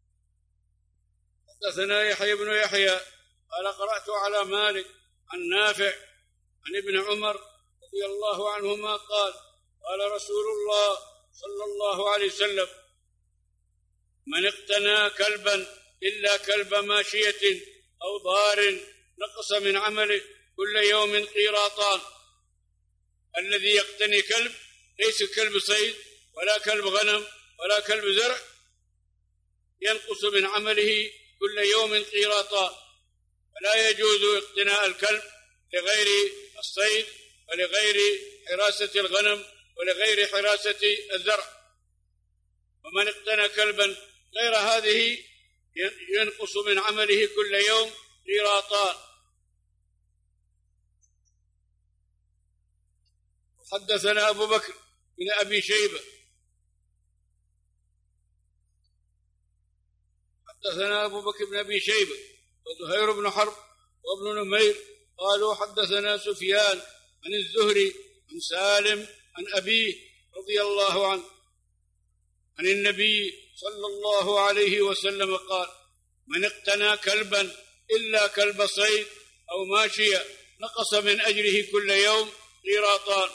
حدثنا يحيى بن يحيى قال قرأت على مالك عن نافع عن ابن عمر رضي الله عنهما قال قال رسول الله صلى الله عليه وسلم من اقتنى كلبا إلا كلب ماشية أو ضار نقص من عمله كل يوم قيراطان. الذي يقتني كلب ليس كلب صيد ولا كلب غنم ولا كلب زرع ينقص من عمله كل يوم قيراطان، فلا يجوز اقتناء الكلب لغير الصيد ولغير حراسة الغنم ولغير حراسة الزرع. ومن اقتنى كلبا غير هذه ينقص من عمله كل يوم قيراطان. حدثنا أبو بكر بن أبي شيبة حدثنا أبو بكر بن أبي شيبة وزهير بن حرب وابن نمير قالوا حدثنا سفيان عن الزهري عن سالم عن أبيه رضي الله عنه عن النبي صلى الله عليه وسلم قال من اقتنى كلبا إلا كلب صيد أو ماشية نقص من أجره كل يوم قيراطان.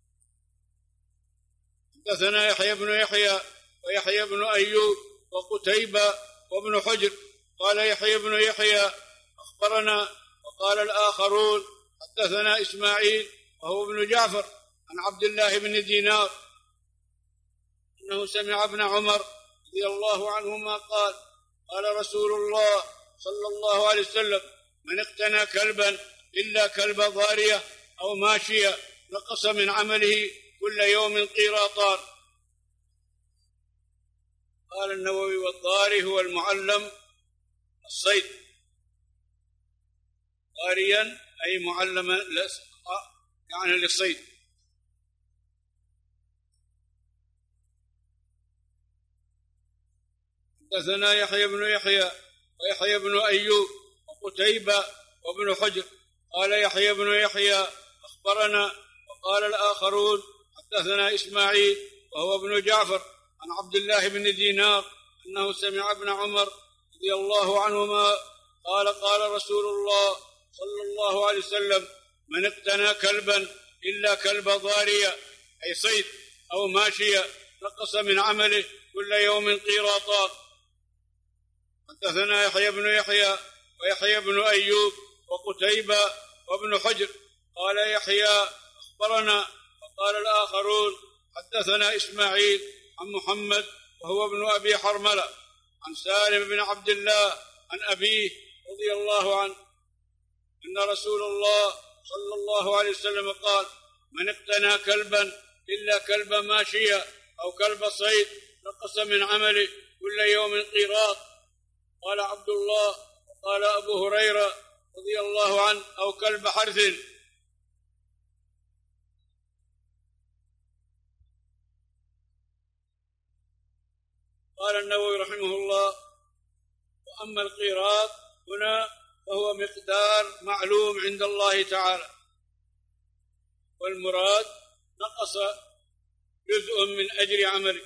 حدثنا يحيى بن يحيى ويحيى بن أيوب وقتيبة وابن حجر قال يحيى بن يحيى أخبرنا وقال الآخرون حدثنا إسماعيل وهو ابن جعفر عن عبد الله بن دينار أنه سمع ابن عمر رضي الله عنهما قال قال رسول الله صلى الله عليه وسلم من اقتنى كلبا إلا كلب ضارية أو ماشية نقص من عمله كل يوم قيراطان. قال النووي والضاري هو المعلم الصيد، ضاريا أي معلما يعني للصيد. حدثنا يحيى بن يحيى ويحيى بن أيوب وقتيبة وابن حجر قال يحيى بن يحيى أخبرنا وقال الآخرون حدثنا إسماعيل وهو ابن جعفر عن عبد الله بن دينار أنه سمع ابن عمر رضي الله عنهما قال قال رسول الله صلى الله عليه وسلم من اقتنى كلبا إلا كلب ضارية أي صيد أو ماشية نقص من عمله كل يوم قيراطان. حدثنا يحيى بن يحيى ويحيى بن أيوب وقتيبة وابن حجر. قال يحيى أخبرنا، وقال الآخرون حدثنا إسماعيل عن محمد وهو ابن أبي حرملة عن سالم بن عبد الله عن أبيه رضي الله عنه أن رسول الله صلى الله عليه وسلم قال: من اقتنى كلبا إلا كلب ماشية أو كلب صيد نقص من عمله كل يوم قيراط. قال عبد الله: وقال أبو هريرة رضي الله عنه: أو كلب حرث. قال النووي رحمه الله: وأما القيراط هنا فهو مقدار معلوم عند الله تعالى، والمراد نقص جزء من أجر عمله.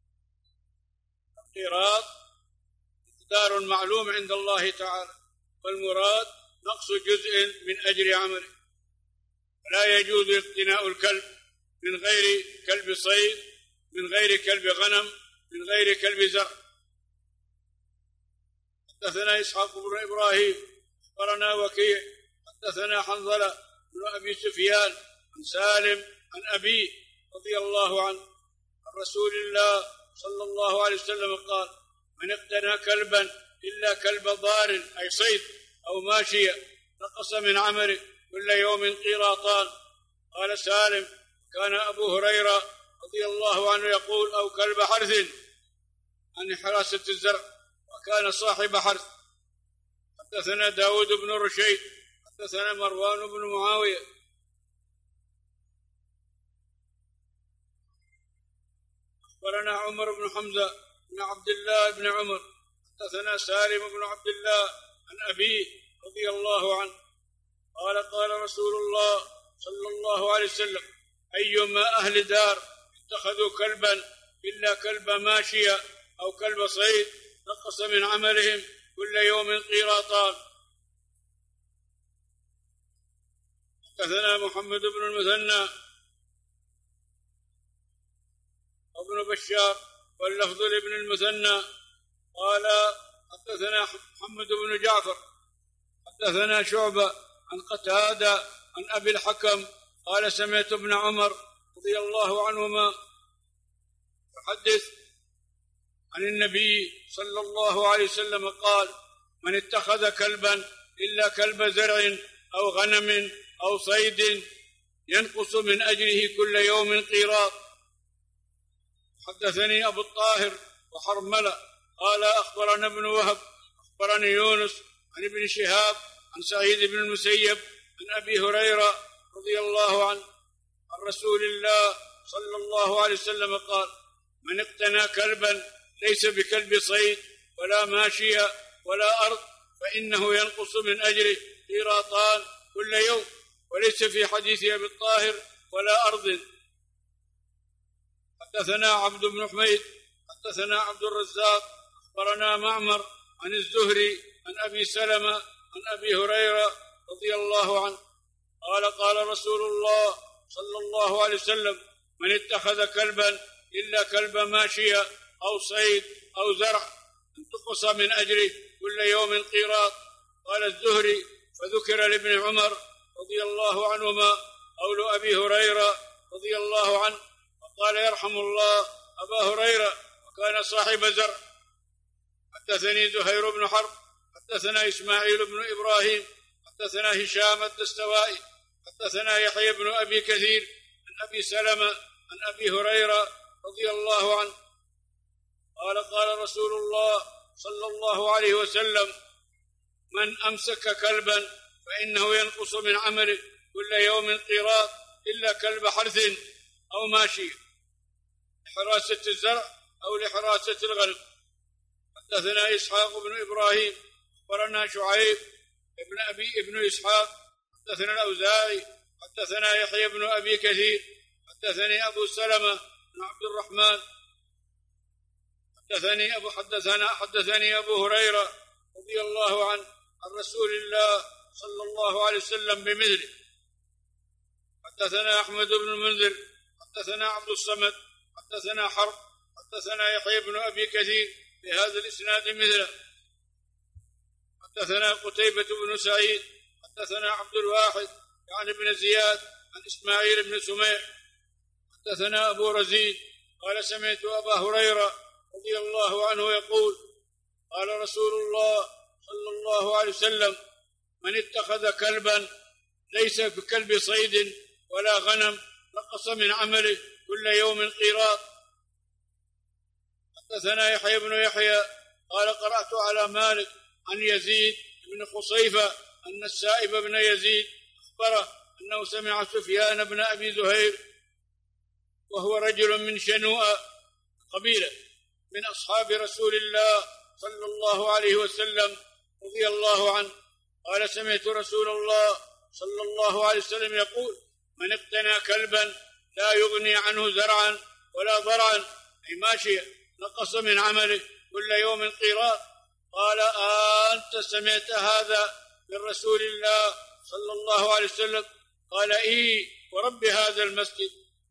القيراط مقدار معلوم عند الله تعالى، والمراد نقص جزء من أجر عمله. لا يجوز اقتناء الكلب من غير كلب صيد، من غير كلب غنم، من غير كلب زرع. حدثنا إسحاق بن إبراهيم أخبرنا وكيع حدثنا حنظلة بن أبي سفيان عن سالم عن أبيه رضي الله عنه عن رسول الله صلى الله عليه وسلم قال: من اقتنى كلبا إلا كلب ضار أي صيد أو ماشية نقص من عمله كل يوم قيراطان. قال سالم: كان أبو هريرة رضي الله عنه يقول: أو كلب حرث، عن حراسة الزرع، وكان صاحب حرث. حدثنا داود بن رشيد حدثنا مروان بن معاوية أخبرنا عمر بن حمزة بن عبد الله بن عمر حدثنا سالم بن عبد الله عن أبيه رضي الله عنه قال: قال رسول الله صلى الله عليه وسلم: أيما أهل دار اتخذوا كلبا إلا كلب ماشية أو كلب صيد نقص من عملهم كل يوم قيراطان. حدثنا محمد بن المثنى وابن بشار واللفظ لابن المثنى قال: حدثنا محمد بن جعفر حدثنا شعبة عن قتادة عن أبي الحكم قال: سمعت ابن عمر رضي الله عنهما يحدث عن النبي صلى الله عليه وسلم قال: من اتخذ كلبا إلا كلب زرع أو غنم أو صيد ينقص من أجره كل يوم قيراط. حدثني أبو الطاهر وحرملة قال: أخبرنا ابن وهب أخبرني يونس عن ابن شهاب عن سعيد بن المسيب عن أبي هريرة رضي الله عنه عن رسول الله صلى الله عليه وسلم قال: من اقتنى كلبا ليس بكلب صيد ولا ماشية ولا أرض فإنه ينقص من أجره قيراطان كل يوم. وليس في حديث أبي الطاهر ولا أرض. حدثنا عبد بن حميد حدثنا عبد الرزاق أخبرنا معمر عن الزهري عن أبي سلمة عن أبي هريرة رضي الله عنه قال: قال رسول الله صلى الله عليه وسلم: من اتخذ كلبا إلا كلب ماشية أو صيد أو زرع انتقص من أجره كل يوم قيراط. قال الزهري: فذكر لابن عمر رضي الله عنهما قول أبي هريرة رضي الله عنه، وقال: يرحم الله أبا هريرة وكان صاحب زرع. حدثني زهير بن حرب حدثنا إسماعيل بن إبراهيم حدثنا هشام الدستوائي حدثنا يحيى بن أبي كثير عن أبي سلمة عن أبي هريرة رضي الله عنه قال: قال رسول الله صلى الله عليه وسلم: من أمسك كلبا فإنه ينقص من عمله كل يوم قيراط إلا كلب حرث أو ماشية لحراسة الزرع أو لحراسة الغنم. حدثنا إسحاق بن إبراهيم أخبرنا شعيب ابن أبي ابن إسحاق حدثنا الأوزاعي حدثنا يحيى بن أبي كثير حدثني أبو سلمة بن عبد الرحمن حدثني أبو حدثنا حدثني أبو هريرة رضي الله عنه عن رسول الله صلى الله عليه وسلم بمثله. حدثنا أحمد بن المنذر حدثنا عبد الصمد حدثنا حرب حدثنا يحيى بن أبي كثير بهذا الإسناد مثله. حدثنا قتيبة بن سعيد حدثنا عبد الواحد يعني بن زياد عن إسماعيل بن سميع حدثنا أبو رزين قال سمعت أبا هريرة رضي الله عنه يقول قال رسول الله صلى الله عليه وسلم من اتخذ كلبا ليس بكلب صيد ولا غنم نقص من عمله كل يوم قيراط. حدثنا يحيى بن يحيى قال قرأت على مالك عن يزيد بن خصيفة أن السائب بن يزيد أخبره أنه سمع سفيان بن أبي زهير وهو رجل من شنوءة قبيلة من أصحاب رسول الله صلى الله عليه وسلم رضي الله عنه قال سمعت رسول الله صلى الله عليه وسلم يقول من اقتنى كلبا لا يغني عنه زرعا ولا ضرعا أي ماشية نقص من عمله كل يوم قيراط. قال أنت سمعت هذا من رسول الله صلى الله عليه وسلم؟ قال إيه ورب هذا المسجد.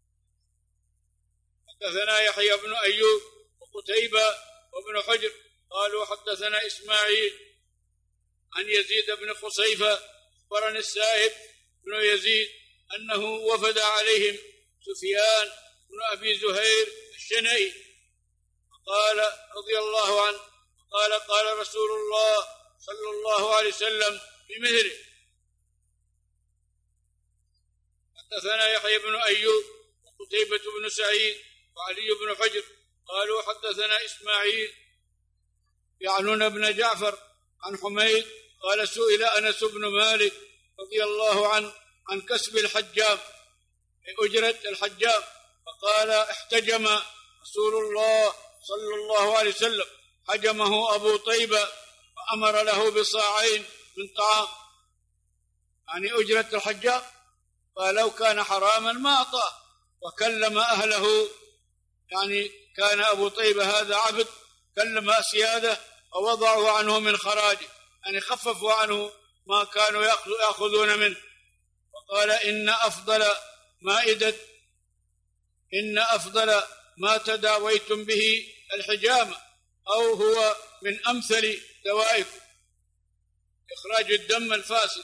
حدثنا يحيى بن أيوب وقتيبة وابن حجر قالوا حدثنا إسماعيل عن يزيد بن خصيفة أخبرني السائب بن يزيد أنه وفد عليهم سفيان بن أبي زهير الشنئي قال رضي الله عنه قال قال رسول الله صلى الله عليه وسلم بمثله. حدثنا يحيى بن أيوب وقتيبة بن سعيد وعلي بن حجر قالوا حدثنا إسماعيل يعنون بن جعفر عن حميد قال سئل أنس بن مالك رضي الله عنه عن كسب الحجام أجرة الحجام فقال احتجم رسول الله صلى الله عليه وسلم حجمه أبو طيبة وأمر له بصاعين من طعام يعني أجرة الحجام فلو كان حراما ما أعطاه وكلم أهله يعني كان أبو طيبة هذا عبد كلم أسياده ووضعوا عنه من خراجه يعني خففوا عنه ما كانوا يأخذون منه. وقال إن أفضل مائدة إن أفضل ما تداويتم به الحجامة أو هو من أمثل دوائكم إخراج الدم الفاسد.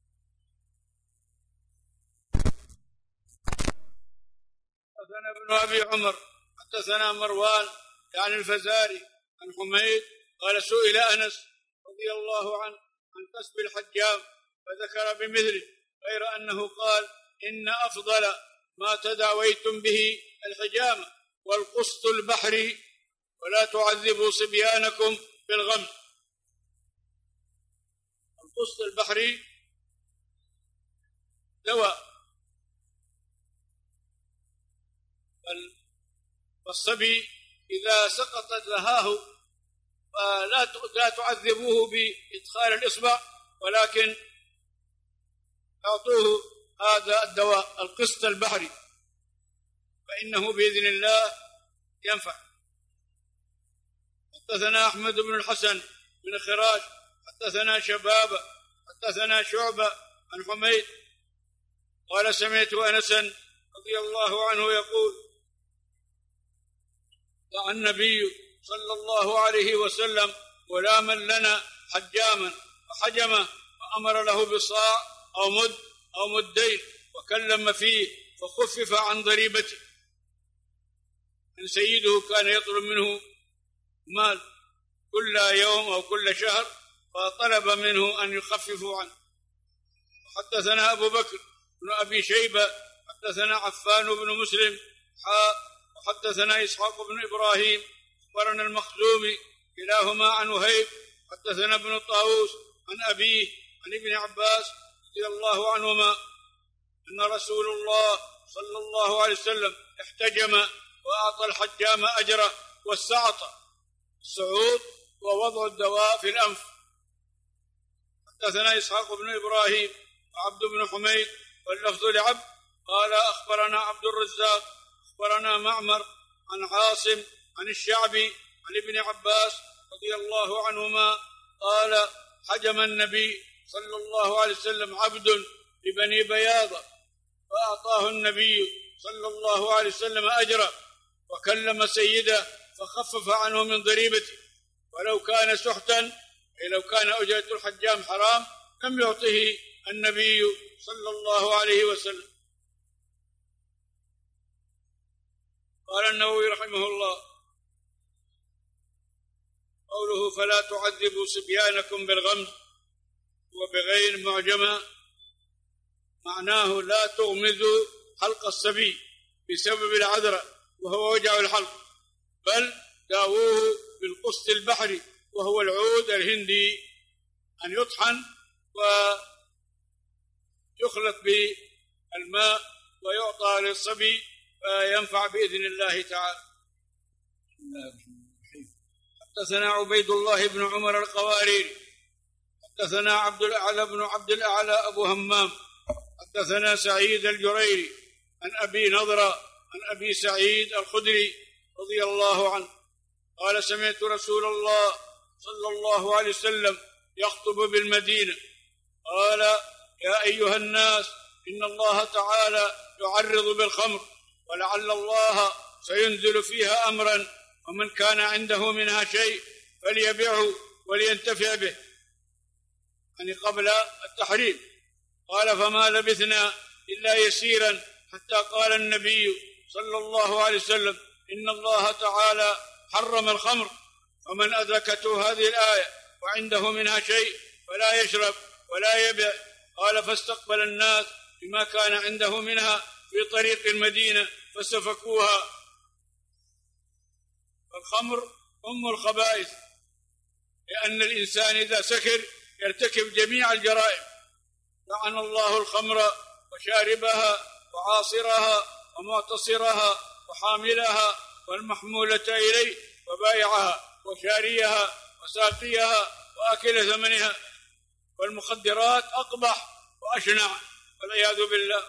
حدثنا ابن أبي عمر حدثنا مروان يعني الفزاري عن حميد قال سئل أنس رضي الله عنه عن كسب الحجام فذكر بمثله غير أنه قال إن أفضل ما تداويتم به الحجامة والقسط البحري ولا تعذبوا صبيانكم بالغم. القسط البحري دواء والصبي إذا سقطت لهاه فلا لا تعذبوه بإدخال الإصبع ولكن أعطوه هذا الدواء القسط البحري فإنه بإذن الله ينفع. حدثنا أحمد بن الحسن بن خراش حدثنا شبابة حدثنا شعبة عن حميد قال سمعت أنسا رضي الله عنه يقول دعا النبي صلى الله عليه وسلم غلاما لنا حجاما وحجمه وأمر له بصاع أو مد أو مدين وكلم فيه فخفف عن ضريبته أن سيده كان يطلب منه مال كل يوم أو كل شهر فطلب منه أن يخففوا عنه. وحدثنا أبو بكر بن أبي شيبة حدثنا عفان بن مسلم حاء وحدثنا إسحاق بن إبراهيم أخبرنا المخزومي كلاهما عن وهيب حدثنا ابن طاووس عن أبيه عن ابن عباس رضي الله عنهما أن رسول الله صلى الله عليه وسلم احتجم وأعطى الحجام أجره والسعط السعود ووضع الدواء في الأنف. حدثنا إسحاق بن إبراهيم وعبد بن حميد واللفظ لعبد قال أخبرنا عبد الرزاق أخبرنا معمر عن عاصم عن الشعبي عن ابن عباس رضي الله عنهما قال حجم النبي صلى الله عليه وسلم عبد لبني بياضة فأعطاه النبي صلى الله عليه وسلم أجره، وكلم سيده فخفف عنه من ضريبته، ولو كان سحتا أي لو كان أجرة الحجام حرام لم يعطه النبي صلى الله عليه وسلم. قال النووي رحمه الله: قوله فلا تعذبوا صبيانكم بالغمز وبغير معجمة معناه لا تغمزوا حلق الصبي بسبب العذرة وهو وجع الحلق، بل داووه بالقسط البحري وهو العود الهندي، أن يطحن ويخلط بالماء ويعطى للصبي فينفع بإذن الله تعالى. حدثنا عبيد الله بن عمر القواريري حدثنا عبد الأعلى بن عبد الأعلى أبو همام حدثنا سعيد الجريري عن أبي نضرة عن أبي سعيد الخدري رضي الله عنه قال: سمعت رسول الله صلى الله عليه وسلم يخطب بالمدينة قال: يا أيها الناس، إن الله تعالى يعرض بالخمر، ولعل الله سينزل فيها أمرا، ومن كان عنده منها شيء فليبيعه ولينتفع به، يعني قبل التحريم. قال: فما لبثنا إلا يسيرا حتى قال النبي صلى الله عليه وسلم: إن الله تعالى حرم الخمر، ومن أدركته هذه الآية وعنده منها شيء فلا يشرب ولا يبيع. قال: فاستقبل الناس بما كان عنده منها في طريق المدينة فسفكوها. الخمر أم الخبائث، لأن الإنسان إذا سكر يرتكب جميع الجرائم. لعن الله الخمر وشاربها وعاصرها ومعتصرها وحاملها والمحمولة إليه وبائعها وشاريها وساقيها وآكل ثمنها، والمخدرات أقبح وأشنع والعياذ بالله.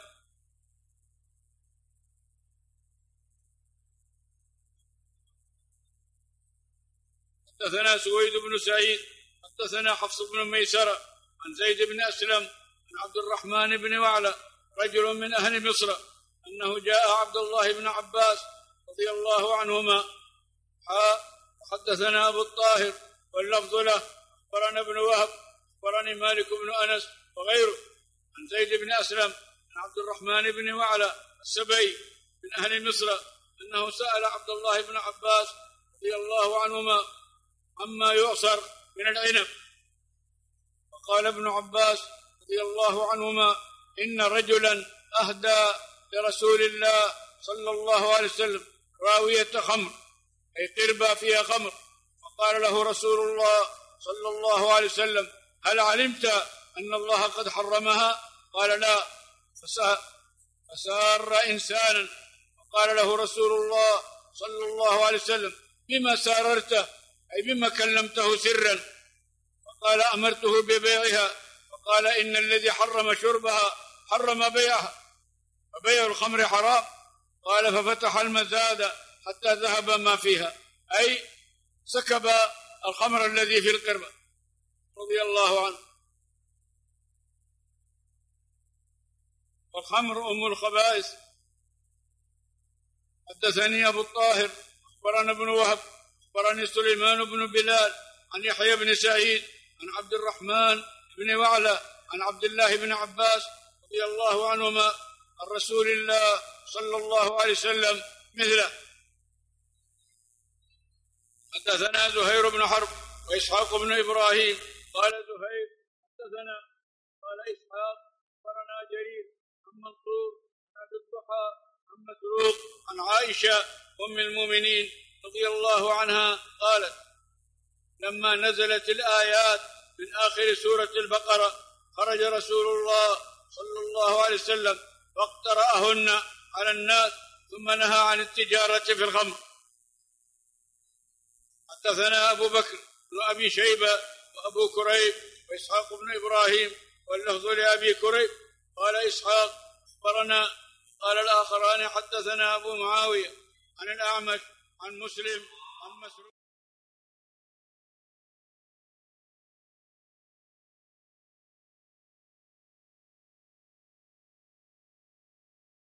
حدثنا سويد بن سعيد حدثنا حفص بن ميسرة عن زيد بن أسلم عن عبد الرحمن بن وعلى رجل من أهل مصر أنه جاء عبد الله بن عباس رضي الله عنهما. حدثنا أبو الطاهر واللفظ له أخبرنا ابن وهب أخبرني مالك بن أنس وغيره عن زيد بن أسلم عن عبد الرحمن بن وعلى السبعي من أهل مصر أنه سأل عبد الله بن عباس رضي الله عنهما عما يعصر من العنب، فقال ابن عباس رضي الله عنهما: إن رجلا أهدى لرسول الله صلى الله عليه وسلم راوية خمر، أي قربة فيها خمر، فقال له رسول الله صلى الله عليه وسلم: هل علمت أن الله قد حرمها؟ قال: لا. فسار إنسانا فقال له رسول الله صلى الله عليه وسلم: بما ساررته، أي بما كلمته سرا؟ فقال: أمرته ببيعها. فقال: إن الذي حرم شربها حرم بيعها، وبيع الخمر حرام. قال: ففتح المزاد حتى ذهب ما فيها، أي سكب الخمر الذي في القربة رضي الله عنه. والخمر أم الخبائث. حدثني أبو الطاهر أخبرنا ابن وهب أخبرني سليمان بن بلال عن يحيى بن سعيد عن عبد الرحمن بن وعلى عن عبد الله بن عباس رضي الله عنهما عن رسول الله صلى الله عليه وسلم مثله. حدثنا زهير بن حرب وإسحاق بن إبراهيم قال زهير حدثنا قال إسحاق أخبرنا جرير عن منصور عن أبي الضحى عن مسروق عن عائشة أم المؤمنين رضي الله عنها قالت: لما نزلت الآيات من آخر سورة البقرة خرج رسول الله صلى الله عليه وسلم فاقترأهن على الناس ثم نهى عن التجارة في الخمر. حدثنا أبو بكر بن أبي شيبة وأبو كريب وإسحاق بن إبراهيم واللفظ لأبي كريب قال إسحاق أخبرنا قال الآخران حدثنا أبو معاوية عن الأعمش عن مسلم عن مسروق.